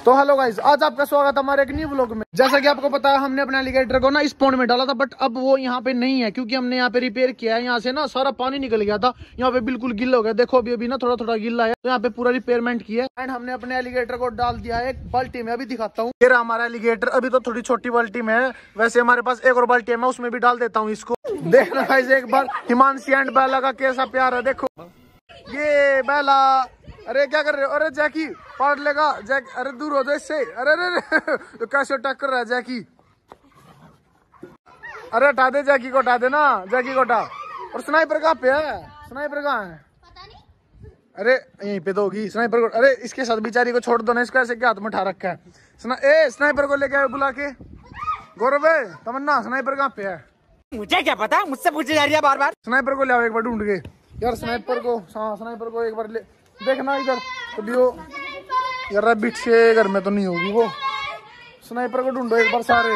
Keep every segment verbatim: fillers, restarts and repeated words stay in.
तो hello guys, आज आपका स्वागत है हमारे एक न्यू व्लॉग में। जैसा कि आपको पता है, हमने अपने एलिगेटर को ना इस पॉन्ड में डाला था, बट अब वो यहाँ पे नहीं है क्योंकि हमने यहाँ पे रिपेयर किया है। यहाँ से ना सारा पानी निकल गया था, यहाँ पे बिल्कुल गिल्ला हो गया। देखो अभी अभी ना थोड़ा थोड़ा गिल्ला है, तो यहाँ पे पूरा रिपेयरमेंट किया है। एंड हमने अपने एलिगेटर को डाल दिया है एक बाल्टी में। अभी दिखाता हूँ, ये हमारा एलिगेटर। अभी तो थोड़ी छोटी बाल्टी में है, वैसे हमारे पास एक और बाल्टी है, मैं उसमें भी डाल देता हूँ इसको। देखना गाइस एक बार हिमांशी एंड बेला का कैसा प्यार है। देखो ये बेला, अरे क्या कर रहे हो? अरे जैकी पार लेगा जैक, अरे दूर हो जाए इससे। अरे अरे तो कैसे टक्कर रहा है जैकी? अरे हटा दे जैकी को, हटा दे ना जैकी को हटा। और स्नाइपर कहाँ पे है? स्नाइपर कहाँ है? पता नहीं। अरे यहीं पे तो होगी स्नाइपर को। अरे इसके साथ बेचारी को छोड़ दो ना, इसका ऐसे क्या हाथ में उठा रखा है। स्ना... ए स्नाइपर को लेके बुला के। गौरव तमन्ना स्नाइपर कहाँ पे है? मुझे क्या पता, मुझसे पूछे जा रही है बार बार। स्नाइपर को ले आओ एक बार ढूंढ के यार। स्नाइपर को, हाँ स्नाइपर को एक बार ले देखना इधर कभी हो यार। रैबिट के घर में तो नहीं होगी वो। स्नाइपर को ढूंढो एक बार सारे।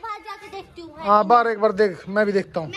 हाँ बाहर एक बार देख, मैं भी देखता हूँ।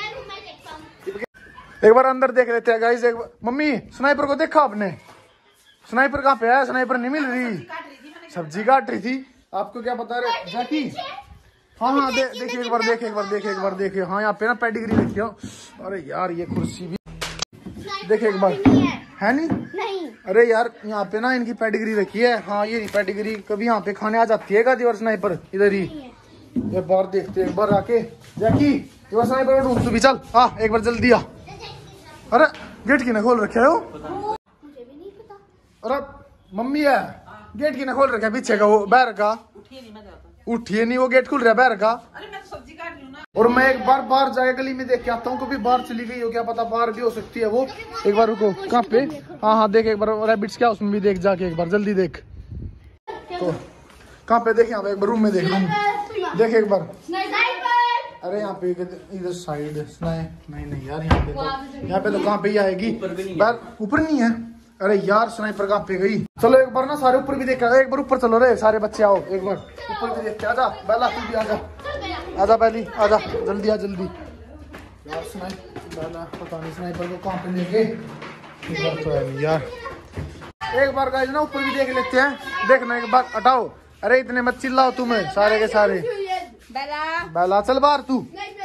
एक बार अंदर देख लेते हैं गाइस। एक बार मम्मी स्नाइपर को देखा आपने? स्नाइपर कहाँ पे है? स्नाइपर नहीं मिल रही, सब्जी काट रही थी। आपको क्या पता रे जैकी? हाँ हाँ दे, देखिए एक बार, देखे एक बार, देखे एक बार, देखे। हाँ यहाँ पे ना पेडिग्री रखी हो। अरे यार ये कुर्सी भी देखे एक बार, है नहीं? नहीं। अरे यार यहाँ पे ना इनकी पेडिग्री रखी है। हाँ ये नहीं पेडिग्री, कभी यहाँ पे खाने आ जाती है गादी और स्नाइपर इधर ही। ये बार देखते एक बार आके। जैकी ये स्नाइपर ढूंढ तू भी, चल हाँ एक बार जल्दी आ। अरे गेट की ना खोल रखे हो? मुझे भी नहीं पता। अरे मम्मी है, गेट की ना खोल रखा है पीछे का, वो बाहर का उठिए नहीं, वो गेट खुल रहा है बाहर का। अरे मैं तो सब्जी काट रही हूं ना। और मैं एक बार बाहर जाके गली में देख के आता हूँ, कभी बाहर चली गई हो, क्या पता बाहर भी हो सकती है वो। एक बार रुको, कहाँ पे? हाँ हाँ देख एक बार, रैबिट्स क्या उसमें भी देख जाके एक बार, जल्दी देख। तो कहाँ पे देख? यहाँ पे एक बार रूम में देख, रूम देख एक बार। अरे यहाँ पे इधर साइड नहीं नहीं यार, यहाँ पे तो यहाँ पे तो कहाँ पे ही आएगी, ऊपर नहीं है। अरे यार स्नाइपर कहाँ पे गई? चलो एक बार ना सारे ऊपर भी देख, एक बार ऊपर चलो रे सारे बच्चे, आओ एक बार ऊपर भी देखते। आजा बेला तू भी आजा, आजा पहली आजा, जल्दी आ जल्दी। यार स्नाइपर पता नहीं स्नाइपर को कहाँ पे लेके तो है यार। एक बार गाइस ना ऊपर भी देख लेते हैं, देखना एक बार। हटाओ, अरे इतने मत चिल्लाओ तुम्हें सारे के सारे। बेला बेला चल बाहर तू।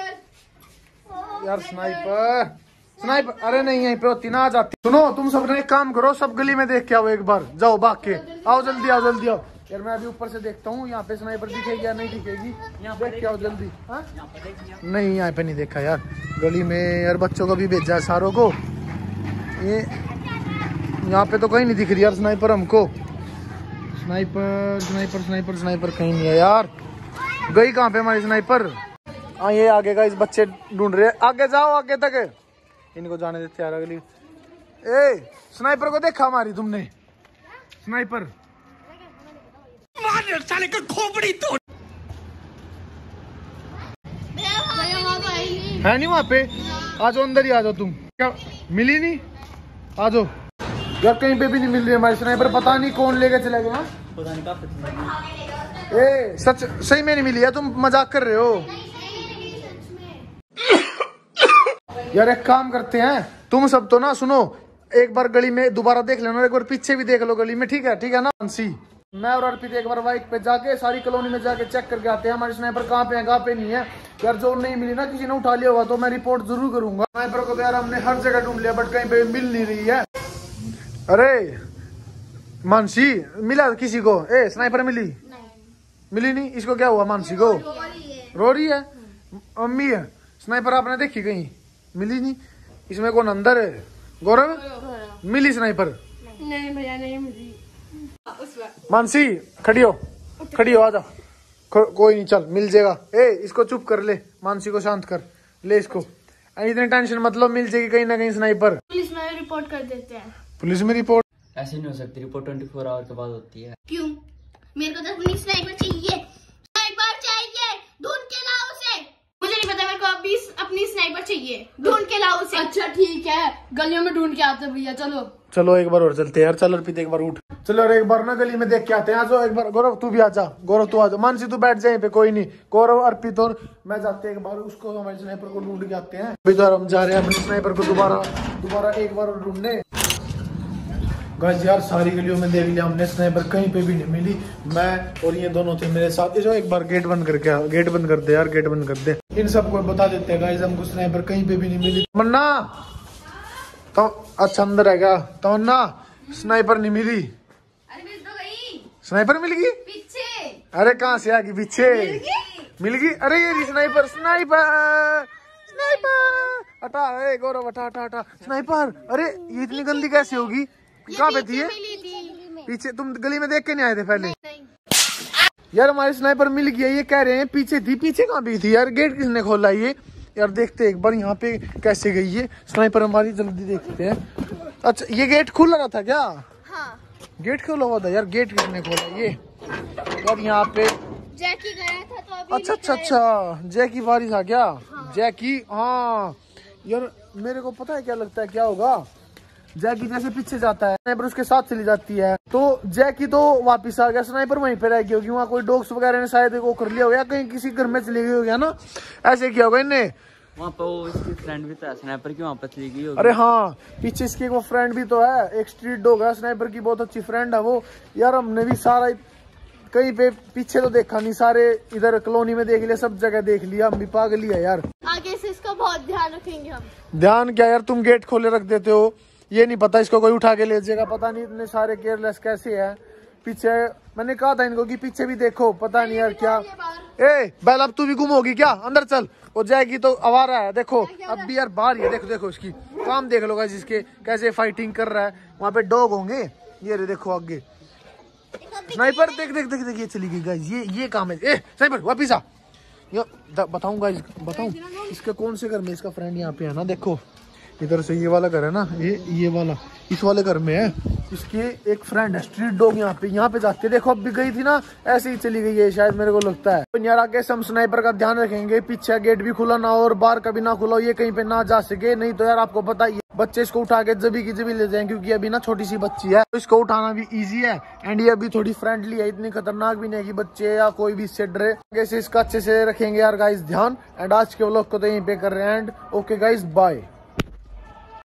यार स्नाइपर स्नाइपर, अरे नहीं यहीं पे होती ना, आ जाती। सुनो तुम सब ने एक काम करो, सब गली में देख के आओ एक बार, जाओ भाग के आओ, जल्दी आओ जल्दी आओ। यार मैं अभी ऊपर से देखता हूँ यहाँ पे स्नाइपर दिखेगी या नहीं दिखेगी, देख के आओ जल्दी। हाँ नहीं यहाँ पे नहीं देखा यार, गली में यार बच्चों को भी भेजा है सारों को। ये यहाँ पे तो कहीं नहीं दिख रही यार स्नाइपर हमको। स्नाइपर स्नाइपर स्नाइपर स्नाइपर कहीं नहीं है यार, गई कहाँ पे हमारी स्नाइपर? हाँ ये आगे का इस बच्चे ढूंढ रहे हैं, आगे जाओ आगे तक, इनको जाने देते यार अगली। ए स्नाइपर को देखा हमारी तुमने? स्नाइपर साले का खोपड़ी तोड़ है नहीं वहाँ पे। आ जाओ अंदर ही आ जाओ तुम। क्या मिली नहीं? आ जाओ यार, कहीं पे भी नहीं मिल रही हमारी स्नाइपर, पता नहीं कौन लेके चले गए। पता नहीं कहाँ। ए सच सही में नहीं मिली है, तुम मजाक कर रहे हो यार। एक काम करते हैं, तुम सब तो ना सुनो, एक बार गली में दोबारा देख लेना, एक बार पीछे भी देख लो गली में, ठीक है? ठीक है ना अंशी? मैं और अर्पित एक बार बाइक पे जाके सारी कॉलोनी में जाके चेक करके आते हैं हमारी स्नाइपर कहाँ पे है कहाँ पे नहीं है। यार जो नहीं मिली ना, किसी ने उठा लिया होगा तो मैं रिपोर्ट जरूर करूंगा। स्नाइपर को तो यार हमने हर जगह ढूंढ लिया, बट कहीं पे मिल नहीं रही है। अरे मानसी मिला किसी को? ए स्नाइपर मिली? मिली नहीं, इसको क्या हुआ? मानसी को रो रही है, मम्मी है। स्नाइपर आपने देखी कहीं? मिली नहीं। इसमें कौन अंदर है? गौरव मिली स्नाइपर? नहीं भैया नहीं मिली। मानसी खड़ी हो, खड़ी हो, आजा। को, कोई नहीं चल मिल जाएगा। ए इसको चुप कर ले, मानसी को शांत कर ले इसको, इतनी टेंशन मतलब मिल जाएगी कहीं ना कहीं स्नाइपर। पुलिस में रिपोर्ट कर देते हैं। पुलिस में रिपोर्ट ऐसे नहीं हो सकती, रिपोर्ट चौबीस आवर के बाद होती है। क्यों? मेरे को तो अपनी स्नाइपर चाहिए, स्नाइपर चाहिए, ढूंढ के लाओ उसे। मुझे नहीं पता, मेरे को अभी अपनी स्नाइपर चाहिए, ढूंढ के लाओ उसे। अच्छा ठीक है, गलियों में ढूंढ के आते भैया। चलो चलो एक बार और चलते हैं यार, चल अर्पित एक बार उठ, चलो एक बार ना गली में देख के आते हैं। आ जाओ एक बार, गौरव तू भी आ जा, गौरव तू आ जा, मानसी तू बैठ जाए पे, कोई नहीं। गौरव अर्पित और मैं जाते हैं एक बार, उसको हमारे स्नाइपर को ढूंढ के आते हैं। अभी तो हम जा रहे हैं अपने स्नाइपर को दोबारा दोबारा एक बार ढूंढने। गाइस यार सारी गलियों में देख लिया हमने, स्नाइपर कहीं पे भी नहीं मिली। मैं और ये दोनों थे मेरे साथ। जो एक बार गेट बंद करके गेट बंद कर दे यार, गेट बंद कर दे। इन सबको बता देते हैं गाइस, हमको स्नाइपर कहीं पे भी नहीं मिली। मन्ना तो अच्छा अंदर है क्या? तो ना स्नाइपर नहीं मिली। अरे मिल तो गई, स्नाइपर मिल गई पीछे। अरे कहाँ से आ गई? पीछे मिल गई। अरे ये स्नाइपर स्नाइपर स्नाइपर हटा, ए गौरव हटा हटा हटा स्नाइपर। अरे ये इतनी गंदी कैसे होगी? कहाँ पे थी ये? पीछे? तुम गली में देख के नहीं आए थे पहले? यार हमारी स्नाइपर मिल गई है, ये कह रहे हैं पीछे थी। पीछे कहाँ भी थी यार? गेट किसने खोला ये? यार देखते एक बार यहाँ पे कैसे गई है स्नाइपर हमारी, जल्दी देखते हैं। अच्छा ये गेट खुला रहा था क्या? हाँ। गेट खोला हुआ था यार, गेट किसने खोला ये? यार यहाँ पे जैकी गया था तो अभी अच्छा अच्छा अच्छा जैकी बारी था क्या? हाँ। जैकी, हाँ यार मेरे को पता है क्या लगता है क्या होगा। जैकी जैसे पीछे जाता है स्नाइपर उसके साथ चली जाती है, तो जैकी तो वापस आ गया, स्नाइपर वहीं पे रह गई होगी। वहाँ कोई डॉग्स वगैरह ने शायद वो कर लिया होगा, कहीं किसी घर में चली गई होगी ना, ऐसे किया होगा इनने। वहाँ पर वो इसकी फ्रेंड भी था स्नाइपर की, वहाँ पर चली गई होगी। अरे हाँ पीछे इसकी वो फ्रेंड भी तो है, एक स्ट्रीट डॉग है स्नाइपर की, बहुत अच्छी फ्रेंड है वो। यार हमने भी सारा कहीं पे पीछे तो देखा नहीं, सारे इधर कॉलोनी में देख लिया, सब जगह देख लिया, हम भी पागल ही है यार। आगे से इसका बहुत ध्यान रखेंगे हम। ध्यान क्या यार, तुम गेट खोले रख देते हो, ये नहीं पता इसको कोई उठा के ले जाएगा। पता नहीं इतने सारे केयरलेस कैसे है। पीछे मैंने कहा था इनको कि पीछे भी देखो, पता नहीं यार क्या। ए बैल अब तू भी गुम होगी क्या? अंदर चल, वो जाएगी तो आवारा है। देखो अब भी यार बाहर ही है, देखो देखो इसकी काम देख लो गाइस, इसके कैसे फाइटिंग कर रहा है। वहाँ पे डॉग होंगे, ये रे देखो आगे स्नाइपर, देख देख देख देख ये चली गई गाइस, ये ये काम है। ए स्नाइपर वापिस आ, ये बताऊं गाइस, बताऊं इसके कौन से घर में इसका फ्रेंड यहाँ पे है ना। देखो इधर से ये वाला घर है ना, ये ये वाला इस वाले घर में है, इसके एक फ्रेंड है स्ट्रीट डॉग, यहाँ पे यहाँ पे जाते। देखो अब भी गई थी ना, ऐसे ही चली गई है शायद, मेरे को लगता है। तो यार आगे हम स्नाइपर का ध्यान रखेंगे, पीछे गेट भी खुला ना हो और बाहर कभी ना खुला हो, ये कहीं पे ना जा सके। नहीं तो यार आपको पता ही है बच्चे इसको उठा के जबी की जबी ले जाएंगे, क्योंकि अभी ना छोटी सी बच्ची है, तो इसको उठाना भी इजी है। एंड ये अभी थोड़ी फ्रेंडली है, इतनी खतरनाक भी नहीं है कि बच्चे या कोई भी इससे डरे। आगे से इसका अच्छे से रखेंगे यार गाइस ध्यान। एंड आज के व्लॉग को तो यहीं पे कर रहे हैं एंड ओके गाइस बाय।